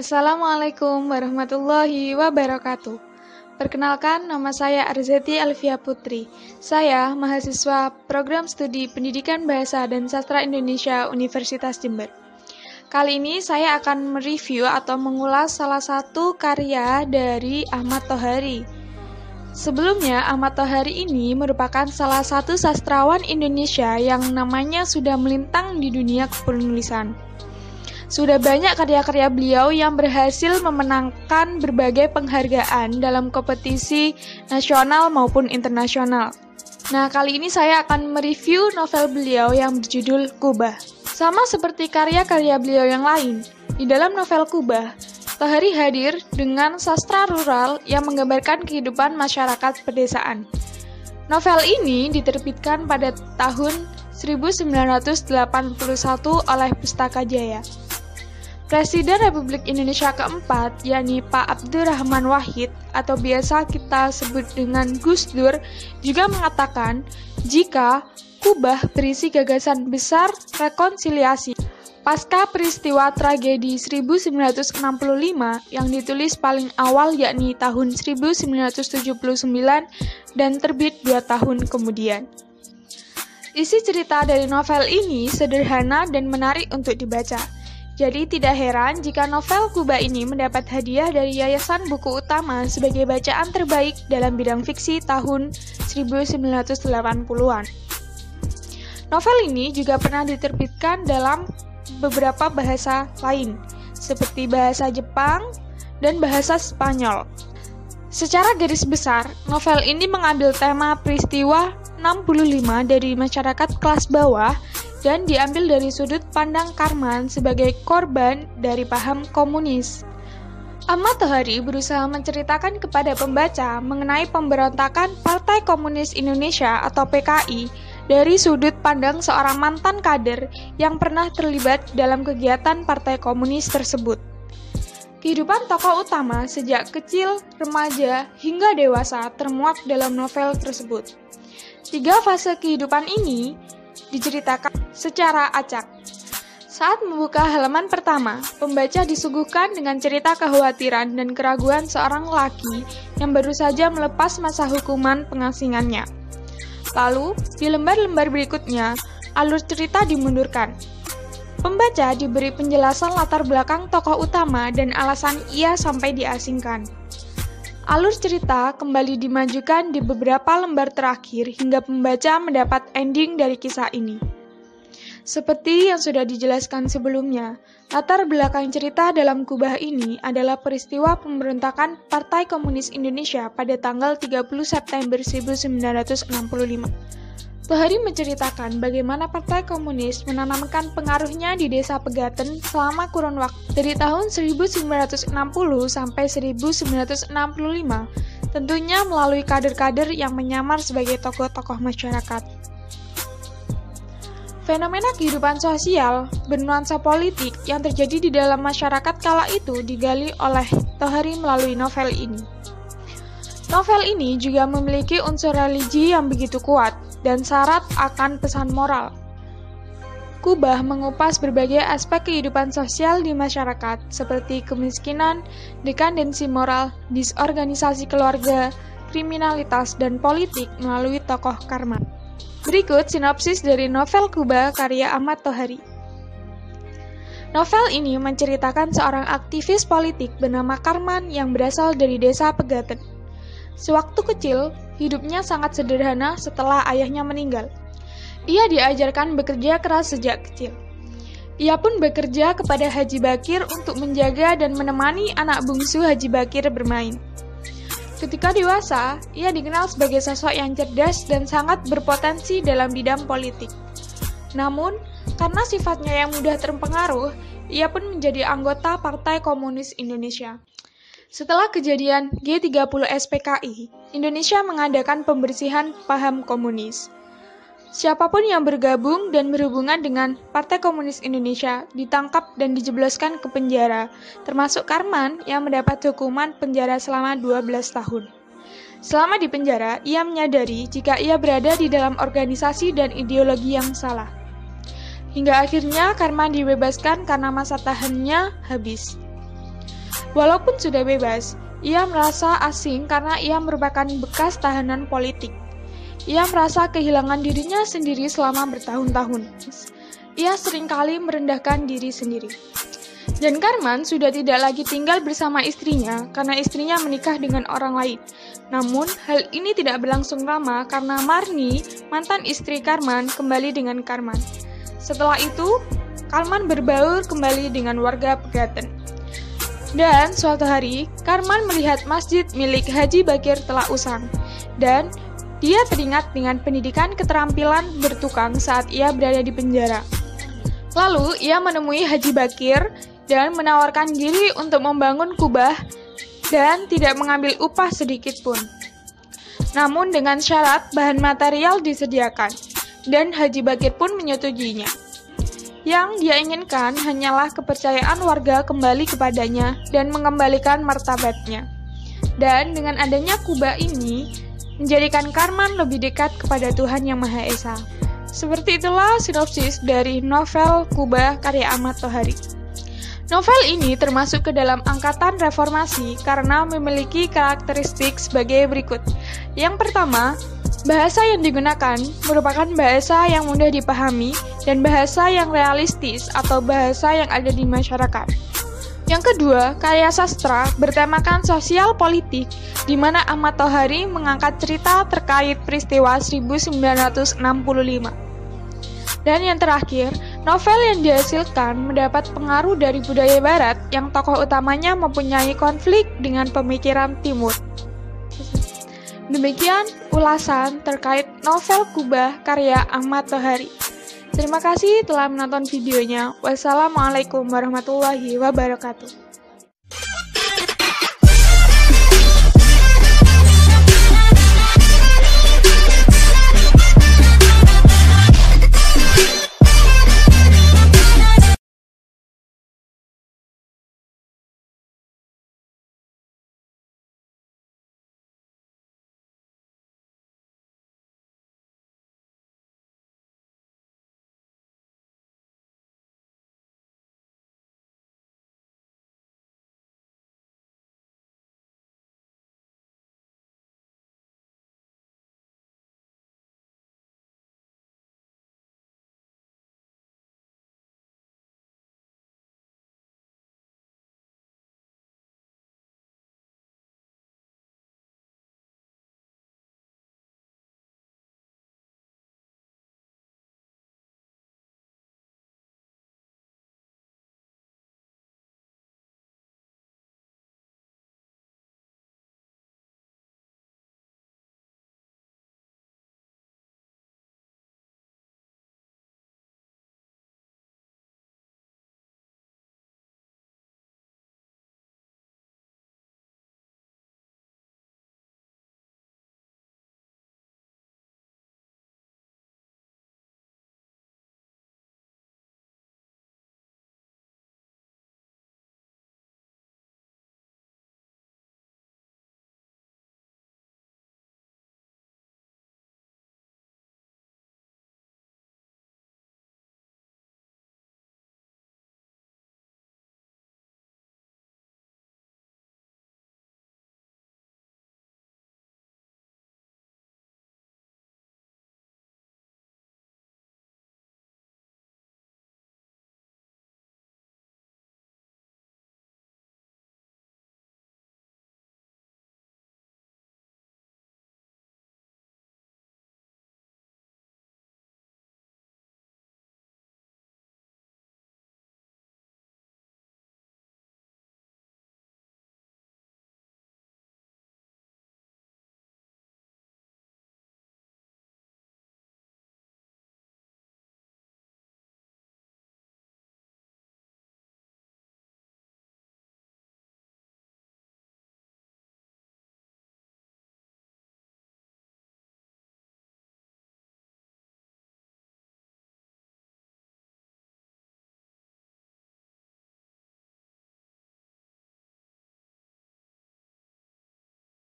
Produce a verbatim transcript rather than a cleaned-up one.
Assalamualaikum warahmatullahi wabarakatuh. Perkenalkan, nama saya Arzeti Alfia Putri. Saya mahasiswa Program Studi Pendidikan Bahasa dan Sastra Indonesia Universitas Jember. Kali ini saya akan mereview atau mengulas salah satu karya dari Ahmad Tohari. Sebelumnya, Ahmad Tohari ini merupakan salah satu sastrawan Indonesia yang namanya sudah melintang di dunia penulisan. Sudah banyak karya-karya beliau yang berhasil memenangkan berbagai penghargaan dalam kompetisi nasional maupun internasional. Nah, kali ini saya akan mereview novel beliau yang berjudul Kubah. Sama seperti karya-karya beliau yang lain, di dalam novel Kubah, Tohari hadir dengan sastra rural yang menggambarkan kehidupan masyarakat pedesaan. Novel ini diterbitkan pada tahun seribu sembilan ratus delapan puluh satu oleh Pustaka Jaya. Presiden Republik Indonesia keempat, yakni Pak Abdurrahman Wahid atau biasa kita sebut dengan Gus Dur, juga mengatakan jika Kubah berisi gagasan besar rekonsiliasi pasca peristiwa tragedi seribu sembilan ratus enam puluh lima yang ditulis paling awal yakni tahun seribu sembilan ratus tujuh puluh sembilan dan terbit dua tahun kemudian. Isi cerita dari novel ini sederhana dan menarik untuk dibaca. Jadi tidak heran jika novel Kubah ini mendapat hadiah dari Yayasan Buku Utama sebagai bacaan terbaik dalam bidang fiksi tahun seribu sembilan ratus delapan puluhan. Novel ini juga pernah diterbitkan dalam beberapa bahasa lain, seperti bahasa Jepang dan bahasa Spanyol. Secara garis besar, novel ini mengambil tema peristiwa enam puluh lima dari masyarakat kelas bawah dan diambil dari sudut pandang Karman sebagai korban dari paham komunis. Ahmad Tohari berusaha menceritakan kepada pembaca mengenai pemberontakan Partai Komunis Indonesia atau P K I dari sudut pandang seorang mantan kader yang pernah terlibat dalam kegiatan Partai Komunis tersebut. Kehidupan tokoh utama sejak kecil, remaja, hingga dewasa termuat dalam novel tersebut. Tiga fase kehidupan ini diceritakan secara acak. Saat membuka halaman pertama, pembaca disuguhkan dengan cerita kekhawatiran dan keraguan seorang lelaki yang baru saja melepas masa hukuman pengasingannya. Lalu, di lembar-lembar berikutnya, alur cerita dimundurkan. Pembaca diberi penjelasan latar belakang tokoh utama dan alasan ia sampai diasingkan. Alur cerita kembali dimajukan di beberapa lembar terakhir hingga pembaca mendapat ending dari kisah ini. Seperti yang sudah dijelaskan sebelumnya, latar belakang cerita dalam Kubah ini adalah peristiwa pemberontakan Partai Komunis Indonesia pada tanggal tiga puluh September seribu sembilan ratus enam puluh lima. Tohari menceritakan bagaimana Partai Komunis menanamkan pengaruhnya di Desa Pegaten selama kurun waktu dari tahun seribu sembilan ratus enam puluh sampai seribu sembilan ratus enam puluh lima, tentunya melalui kader-kader yang menyamar sebagai tokoh-tokoh masyarakat. Fenomena kehidupan sosial bernuansa politik yang terjadi di dalam masyarakat kala itu digali oleh Tohari melalui novel ini. Novel ini juga memiliki unsur religi yang begitu kuat dan syarat akan pesan moral. Kubah mengupas berbagai aspek kehidupan sosial di masyarakat seperti kemiskinan, dekandensi moral, disorganisasi keluarga, kriminalitas, dan politik melalui tokoh Karman. Berikut sinopsis dari novel Kubah karya Ahmad Tohari. Novel ini menceritakan seorang aktivis politik bernama Karman yang berasal dari Desa Pegaten. Sewaktu kecil, hidupnya sangat sederhana setelah ayahnya meninggal. Ia diajarkan bekerja keras sejak kecil. Ia pun bekerja kepada Haji Bakir untuk menjaga dan menemani anak bungsu Haji Bakir bermain. Ketika dewasa, ia dikenal sebagai sosok yang cerdas dan sangat berpotensi dalam bidang politik. Namun, karena sifatnya yang mudah terpengaruh, ia pun menjadi anggota Partai Komunis Indonesia. Setelah kejadian G tiga puluh S P K I, Indonesia mengadakan pembersihan paham komunis. Siapapun yang bergabung dan berhubungan dengan Partai Komunis Indonesia ditangkap dan dijebloskan ke penjara, termasuk Karman yang mendapat hukuman penjara selama dua belas tahun. Selama di penjara, ia menyadari jika ia berada di dalam organisasi dan ideologi yang salah. Hingga akhirnya Karman dibebaskan karena masa tahannya habis. Walaupun sudah bebas, ia merasa asing karena ia merupakan bekas tahanan politik. Ia merasa kehilangan dirinya sendiri selama bertahun-tahun. Ia seringkali merendahkan diri sendiri. Dan Karman sudah tidak lagi tinggal bersama istrinya karena istrinya menikah dengan orang lain. Namun, hal ini tidak berlangsung lama karena Marni, mantan istri Karman, kembali dengan Karman. Setelah itu, Karman berbaur kembali dengan warga Pegaten. Dan suatu hari, Karman melihat masjid milik Haji Bakir telah usang. Dan dia teringat dengan pendidikan keterampilan bertukang saat ia berada di penjara. Lalu, ia menemui Haji Bakir dan menawarkan diri untuk membangun kubah dan tidak mengambil upah sedikit pun. Namun dengan syarat bahan material disediakan, dan Haji Bakir pun menyetujuinya. Yang dia inginkan hanyalah kepercayaan warga kembali kepadanya dan mengembalikan martabatnya. Dan dengan adanya kubah ini, menjadikan Karman lebih dekat kepada Tuhan Yang Maha Esa. Seperti itulah sinopsis dari novel Kubah karya Ahmad Tohari. Novel ini termasuk ke dalam angkatan reformasi karena memiliki karakteristik sebagai berikut. Yang pertama, bahasa yang digunakan merupakan bahasa yang mudah dipahami dan bahasa yang realistis atau bahasa yang ada di masyarakat. Yang kedua, karya sastra bertemakan sosial politik, di mana Ahmad Tohari mengangkat cerita terkait peristiwa seribu sembilan ratus enam puluh lima. Dan yang terakhir, novel yang dihasilkan mendapat pengaruh dari budaya barat yang tokoh utamanya mempunyai konflik dengan pemikiran timur. Demikian ulasan terkait novel Kubah karya Ahmad Tohari. Terima kasih telah menonton videonya. Wassalamualaikum warahmatullahi wabarakatuh.